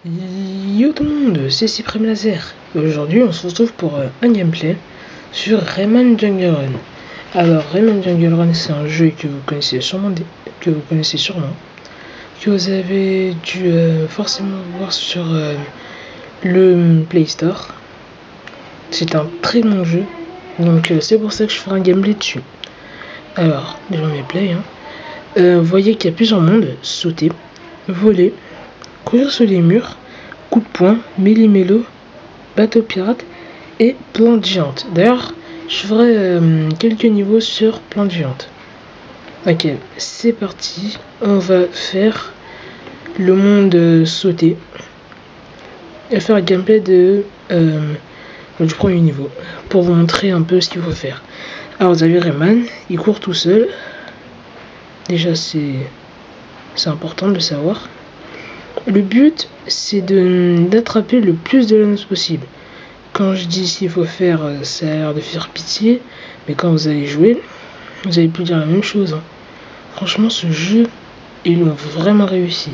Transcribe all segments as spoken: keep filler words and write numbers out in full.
Yo tout le monde, c'est Cyprem Laser. Aujourd'hui, on se retrouve pour euh, un gameplay sur Rayman Jungle Run. Alors, Rayman Jungle Run, c'est un jeu que vous connaissez sûrement, que vous connaissez sûrement, que vous avez dû euh, forcément voir sur euh, le Play Store. C'est un très bon jeu, donc euh, c'est pour ça que je ferai un gameplay dessus. Alors, déjà mes play. Hein. Euh, vous voyez qu'il y a plusieurs mondes: sauter, voler, courir sur les murs, coup de poing, méli-mélo, bateau pirate et plante géante. D'ailleurs, je ferai euh, quelques niveaux sur plante géante. Ok, c'est parti. On va faire le monde euh, sauter et faire le gameplay de euh, du premier niveau pour vous montrer un peu ce qu'il faut faire. Alors, vous avez Rayman, il court tout seul. Déjà, c'est c'est important de le savoir. Le but, c'est d'attraper le plus de lammes possible. Quand je dis s'il faut faire, ça a l'air de faire pitié, mais quand vous allez jouer, vous allez plus dire la même chose. Hein. Franchement, ce jeu, ils l'ont vraiment réussi.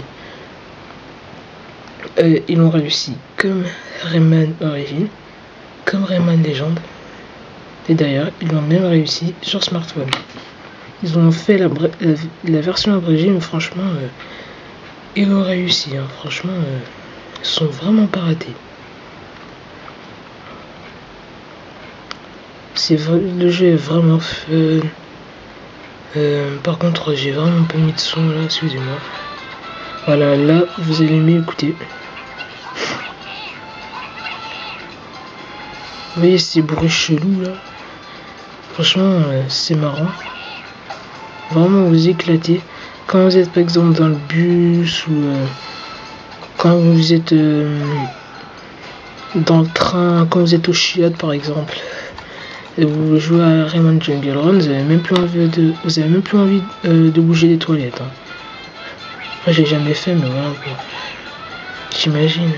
Euh, ils l'ont réussi comme Rayman Origins, comme Rayman Legend. Et d'ailleurs, ils l'ont même réussi sur smartphone. Ils ont fait la, la, la version abrégée, mais franchement... Euh, ils ont réussi, hein. Franchement, euh, ils sont vraiment pas ratés. C'est le jeu est vraiment fun. Euh, par contre, j'ai vraiment pas mis de son là, excusez-moi. Voilà, là, vous allez m'écouter. Vous voyez ces bruits chelous là. Franchement, euh, c'est marrant. Vraiment, vous éclatez. Quand vous êtes par exemple dans le bus ou euh, quand vous êtes euh, dans le train, quand vous êtes au chiottes par exemple, et vous jouez à Rayman Jungle Run, vous avez même plus envie de, vous avez même plus envie euh, de bouger les toilettes. Hein. Moi j'ai jamais fait, mais voilà quoi. J'imagine.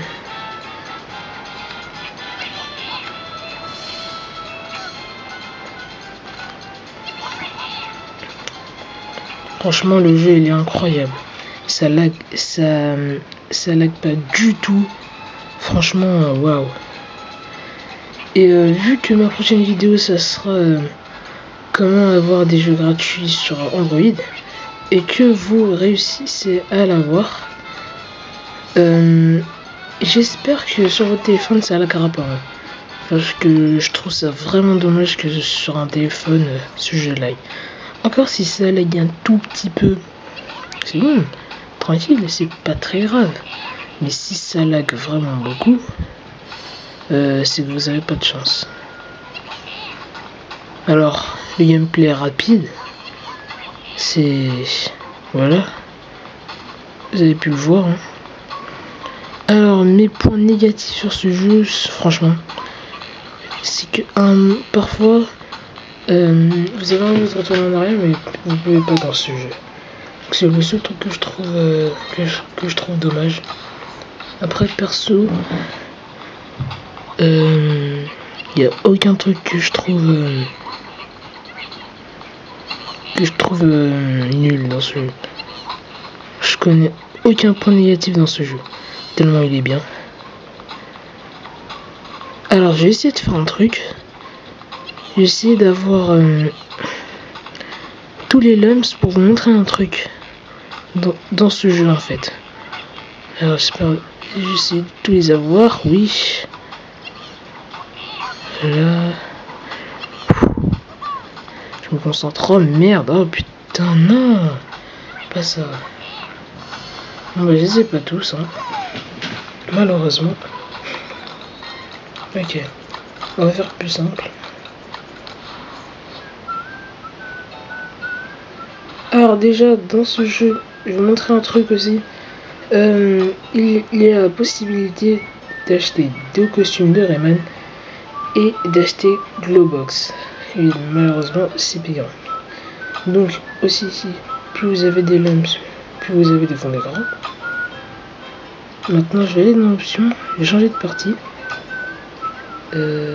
Franchement, le jeu il est incroyable. Ça lag, ça, ça lag pas du tout. Franchement, waouh. Et euh, vu que ma prochaine vidéo, ça sera euh, comment avoir des jeux gratuits sur Android, et que vous réussissez à l'avoir, euh, j'espère que sur votre téléphone, ça lagera pas. Hein, parce que je trouve ça vraiment dommage que sur un téléphone, euh, ce jeu lag. Encore si ça lag un tout petit peu, c'est bon, tranquille, c'est pas très grave. Mais si ça lag vraiment beaucoup, euh, c'est que vous avez pas de chance. Alors, le gameplay rapide, c'est... Voilà. Vous avez pu le voir. Hein. Alors, mes points négatifs sur ce jeu, franchement, c'est que un, parfois, euh, vous avez envie de retourner en arrière, mais vous pouvez pas dans ce jeu. C'est le seul truc que je trouve euh, que, je, que je trouve dommage. Après, perso, il euh, n'y a aucun truc que je trouve euh, que je trouve euh, nul dans ce jeu. Je connais aucun point négatif dans ce jeu, tellement il est bien. Alors, j'ai essayé de faire un truc. J'ai essayé d'avoir euh, tous les lumps pour vous montrer un truc dans, dans ce jeu en fait. Alors, j'espère, j'essaie de tous les avoir, oui. Là. Je me concentre. Oh merde, oh putain, non. Pas ça. Bon, bah, je les ai pas tous, hein. Malheureusement. Ok. On va faire plus simple. Alors déjà, dans ce jeu, je vais vous montrer un truc aussi. Euh, il, il y a la possibilité d'acheter deux costumes de Rayman et d'acheter Glowbox. Et malheureusement, c'est payant. Donc aussi ici, plus vous avez des lumps, plus vous avez des fonds d'écran. Maintenant, je vais aller dans l'option, je vais changer de partie. Euh...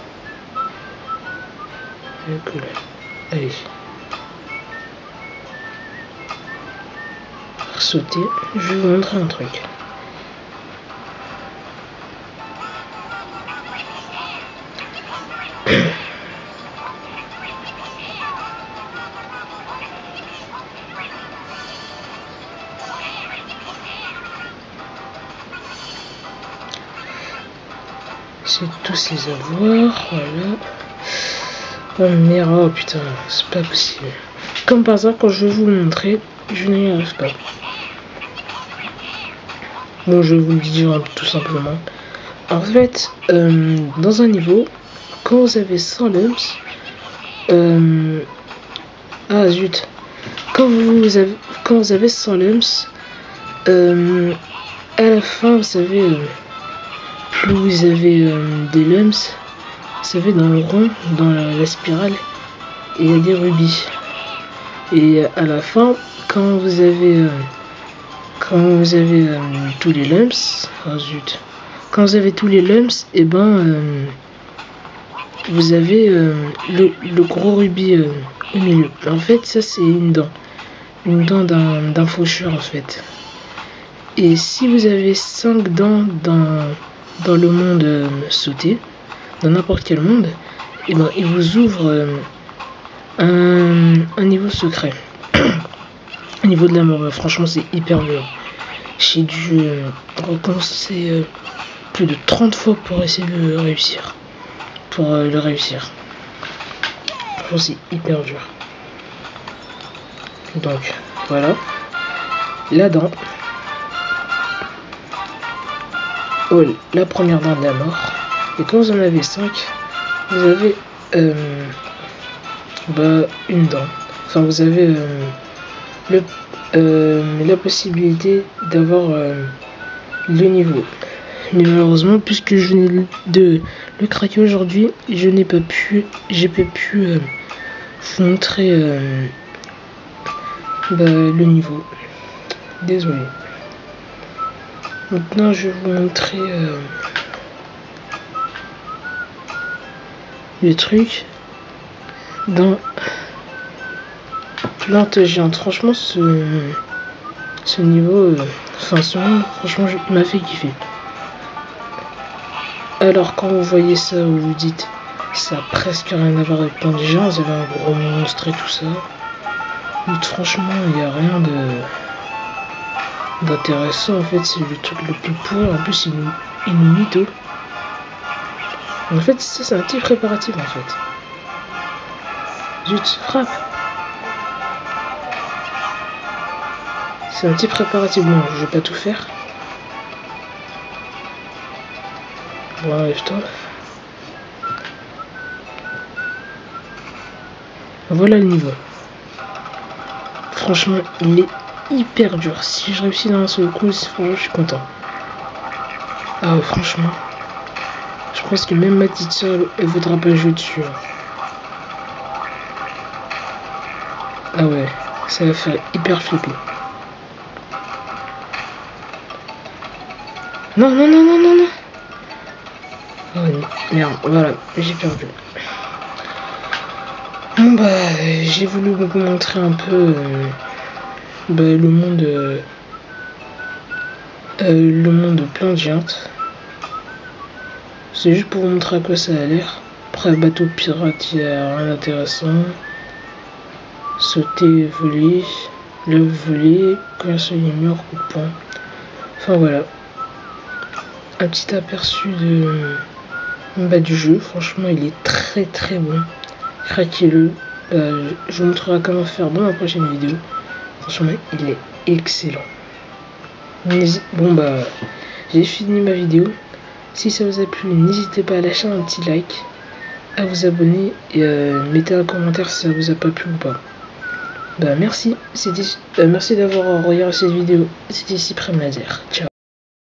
Cool. Allez. Sauter. Je vais vous montrer un truc. essayer de tous les avoir. Voilà. Oh merde, oh putain, c'est pas possible. Comme par hasard, quand je vais vous le montrer, je n'y arrive pas. Bon, je vais vous le dire tout simplement. En fait, euh, dans un niveau, quand vous avez cent lumps, euh, ah zut, quand vous avez, quand vous avez cent lumps, euh, à la fin, vous savez, euh, plus vous avez euh, des lumps, vous savez, dans le rond, dans la, la spirale, il y a des rubis. Et à la fin, quand vous avez, euh, quand vous avez euh, tous les lumps, oh zut, quand vous avez tous les lumps, et eh ben, euh, vous avez euh, le, le gros rubis euh, au milieu. En fait, ça c'est une dent, une dent d'un d'un faucheur en fait. Et si vous avez cinq dents dans, dans le monde euh, sauté, dans n'importe quel monde, et ben il vous ouvre euh, un, un niveau secret. Au niveau de la mort, franchement c'est hyper dur. J'ai dû euh, recommencer euh, plus de trente fois pour essayer de le réussir. Pour euh, le réussir. Franchement c'est hyper dur. Donc voilà. La dent. Oh, la première dent de la mort. Et quand vous en avez cinq, vous avez euh, bah, une dent. Enfin, vous avez euh, le, euh, la possibilité d'avoir euh, le niveau. Mais malheureusement, puisque je venais de le craquer aujourd'hui, je n'ai pas pu, j'ai pas pu euh, vous montrer euh, bah, le niveau. Désolé. Maintenant, je vais vous montrer euh, le truc dans Plante Géante. Franchement, ce, ce niveau, euh, enfin ce monde, franchement, m'a fait kiffer. Alors, quand vous voyez ça, vous vous dites, ça a presque rien à voir avec Plante Géante, vous avez un gros monstre et tout ça. Mais franchement, il n'y a rien de d'intéressant en fait, c'est le truc le plus pourri. En plus, il nous, il nous mytho. En fait, ça, c'est un petit préparatif en fait. Zut, frappe. C'est un petit préparatif. Bon, je vais pas tout faire. Bon, enlève-toi. Voilà le niveau. Franchement, il est hyper dur. Si je réussis dans un seul coup, franchement, je suis content. Ah ouais, franchement. Je pense que même ma petite soeur, elle voudra pas jouer dessus. Ah ouais, ça va faire hyper flipper. Non, non, non, non, non, non. Oh merde, voilà, j'ai perdu. Bon bah, j'ai voulu vous montrer un peu euh, bah, le monde, euh, euh, le monde de Plante Géante. C'est juste pour vous montrer à quoi ça a l'air. Après, bateau pirate, il n'y a rien d'intéressant. Sauter, voler, le voler, coincer les murs, coup de poing. Enfin voilà. Un petit aperçu de bah, du jeu. Franchement, il est très très bon. Craquez-le. Euh, je vous montrerai comment faire dans la prochaine vidéo. Franchement, il est excellent. Bon bah, j'ai fini ma vidéo. Si ça vous a plu, n'hésitez pas à lâcher un petit like, à vous abonner et euh, mettez un commentaire si ça vous a pas plu ou pas. Bah merci, c'était, euh, merci d'avoir regardé cette vidéo. C'était Cyprien Laser. Ciao.